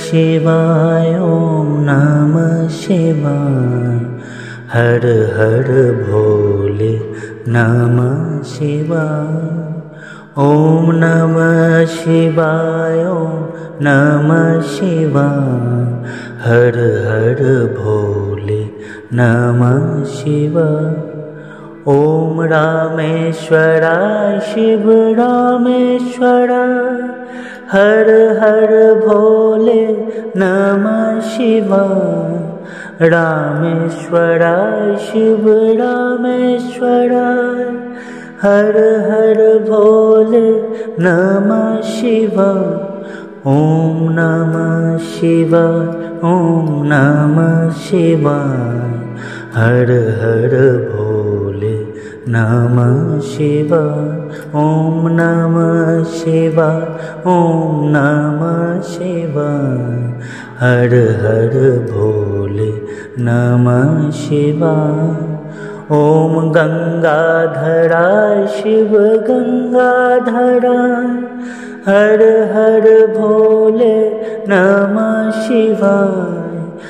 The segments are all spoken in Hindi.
शिवाय ओम नमः शिवाय। हर हर भोले नमः शिवाय। ओम नमः शिवाय ओम नमः शिवाय। हर हर भोले नमः शिवाय। ओम रामेश्वराय शिव रामेश्वराय। हर हर भोले नमः शिवाय। रामेश्वराय शिव रामेश्वराय। हर हर भोले नमः शिवाय। ओम नमः शिवाय ओम नमः शिवाय। हर हर भोले नमः शिवाय। ओम नमः शिवाय ओम नमः शिवाय। हर हर भोले नमः शिवाय। ओम गंगाधराय शिव गंगाधराय। हर हर भोले नमः शिवाय।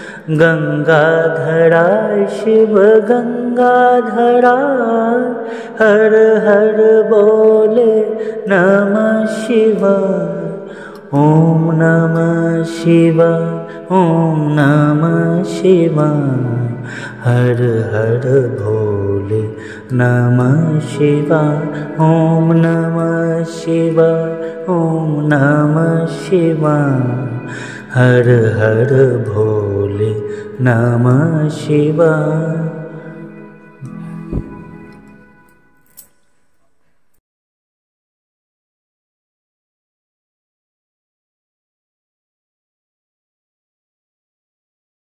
गंगाधराय शिव गंगाधराय। हर हर भोले नमः शिवाय। ओम नमः शिवाय ओम नमः शिवाय। हर हर भोले नमः शिवाय। ओम नमः शिवाय ओम नमः शिवाय। हर हर भोले नमः शिवाय।